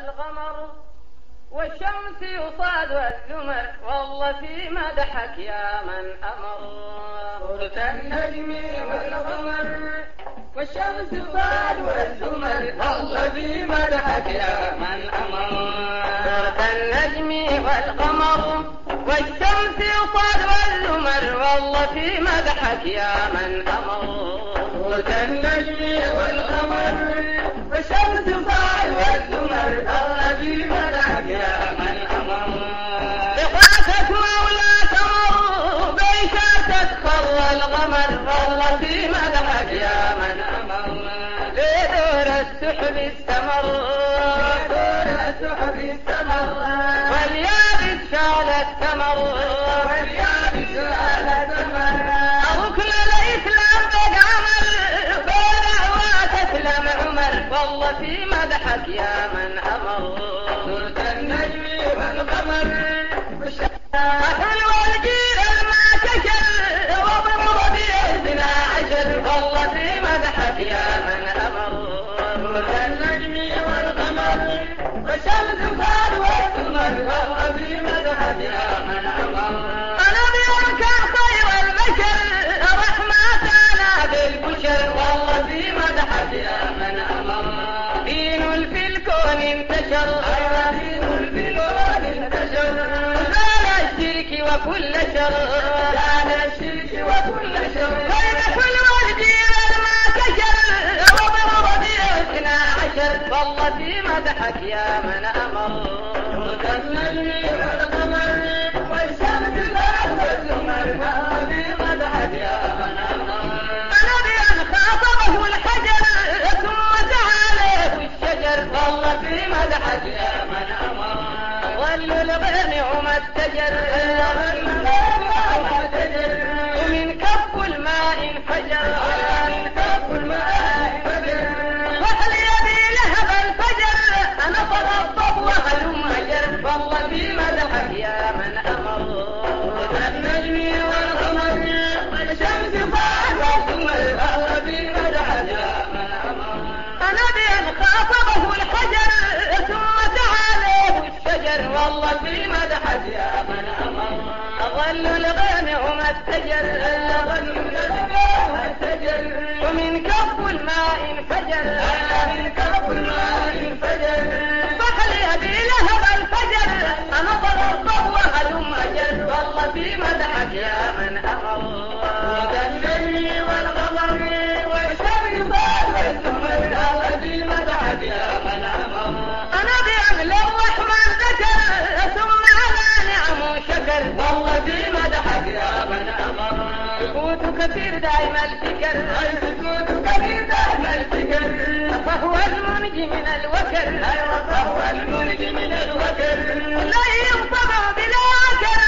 والقمر والشمس يصاد والزمر، والله في مدحك يا من أمر. صورة النجم والقمر والشمس يصاد والزمر، والله في مدحك يا من أمر. صورة النجم والقمر والشمس يصاد والزمر، والله في مدحك يا من أمر. صورة النجم والقمر والشمس يصاد والزمر، والله في مدحك يا من أمر. رفعتك مولاك أمر بيشاتك خر الغمر، والله في مدحك يا من أمر. لدور السحب استمر، دور السحب استمر، واليابس شال الثمر، واليابس شال الثمر. ركن الإسلام بقمر بالدعوة تسلم عمر، والله في مدحك يا من أمر. صورة النجم والقمر حلو الجيل ما كشل وضرب بإذن عشر، والله في مدحك يا من أمر. صورة النجم والقمر والشمس صاد والقمر، والله في مدحك يا من أمر. أنا بيومك خير البشر رحمتنا بالبشر، والله في مدحك يا من أمر. دين في الكون انتشر، دين في الكون انتشر، زال الشرك وكل شر، زال الشرك وكل شر. بين كل والجيل ما كشر وضرب بإثنى عشر، والله في مدحك يا من أمر. صورة النجم والقمر والشمس صاد والقمر، والله في مدحك يا من أمر. أنا بأن خاطبه الحجر ثم تعاليه الشجر، والله في مدحك يا من أمر. ظل الغني وما اتجر، ومن كف الماء انفجر، وحل يدي لهب الفجر أنا تغضب وهلم أجر، والله في مدحك يا من أمر. صورة النجم والقمر والشمس صاد والقمر، والله في مدحك يا من أمر. أنا بأن خاطبه الحجر ثم تعاليه الشجر، والله في مدحك يا من أمر. ظل الغني وما اتجر، ومن كف الماء انفجر، فحل يدي لهب الفجر أنا تغضب وهلم أجر، والله في مدحك يا من أمر. صورة النجم والقمر والشمس صاد والقمر، والله في مدحك يا من أمر. أنا بأن الرحمن ذكر ثم على نعم شكر، والله في مدحك يا من أمر. سكوت كثير دائم الفكر، السكوت كثير دائم الفكر، فهو المنجي من الوكر، فهو المنجي من الوكر. لا ينطبع بلا عكر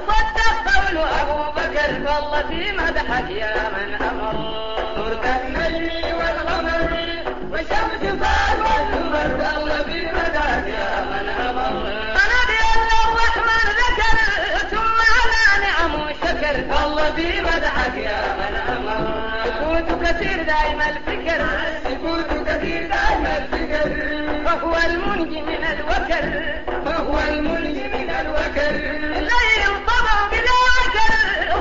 وصدق قول أبو بكر، والله في مدحك يا من أمر. صورة النجم والقمر والشمس صاد والقمر، والله في مدحك يا من أمر. أنا بأن الرحمن ذكر ثم على نعم شكر، والله في مدحك يا من أمر. سكوت كثير دائم الفكر، السكوت كثير دائم الفكر، فهو المنجي من الوكر، فهو المنجي من الوكر. لا ينطبع بلا عكر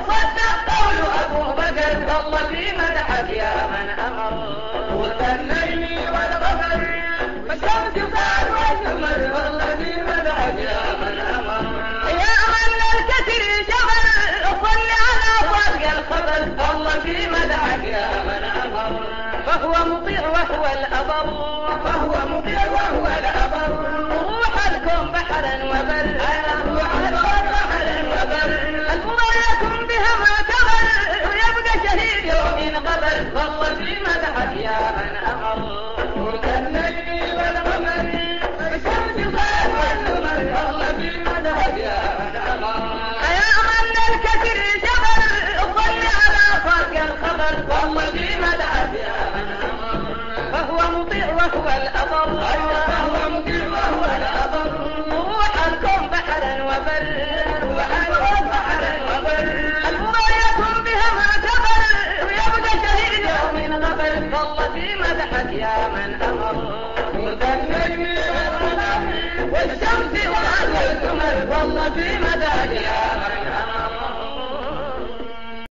وصدق قول أبو بكر، والله في مدحك يا من أمر. صورة النجم والقمر والشمس صاد والقمر، والله في مدحك يا من أمر. يا من للكثير جبل صل على صادق الخبر، والله في مدحك يا من أمر. فهو مطيع وهو الأبر، فهو مطيع وهو الأبر. روح الكون بحرا وبر، روح الكون بحرا وبر. المرء يكون بها ما كبر ويبقى شهيد يوم قبر، والله في مدحك يا من أمر. صورة النجم والقمر والشمس صاد والقمر، والله في مدحك يا من أمر. يا من الكثير جبل صل على صادق الخبر، والله في مدحك يا من أمر. فهو مطيع وهو الأبر، فهو مطيع وهو الأبر. روح الكون بحرا وبر، روح الكون بحرا وبر. المرء يكون بها ما كبر ويبقى شهيد يوم غبر، والله في مدحك يا من أمر.